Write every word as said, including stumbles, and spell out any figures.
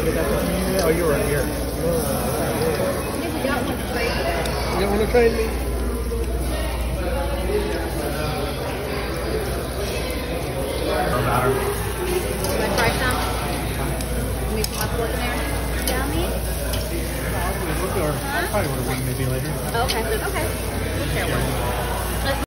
Oh, you were here. You don't want to train me? No matter. Should I try some? Let me put my fork in there. Yummy. Probably would, or I probably would have wing maybe later. Okay. Okay. We'll share one.